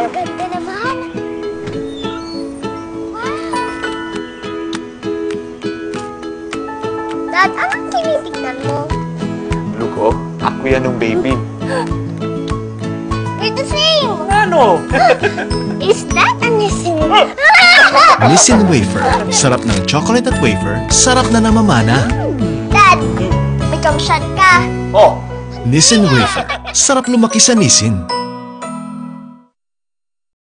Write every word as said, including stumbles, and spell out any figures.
Ang ganda naman. Wow. Dad, anong tinitignan mo? Look, oh. Ako yan ng baby. We're the same. Ano? Is that a Nissin? Nissin Wafer. Sarap ng chocolate at wafer. Sarap na namamana. Dad, may kamshot ka. Oh. Nissin Wafer. Sarap lumaki sa Nissin.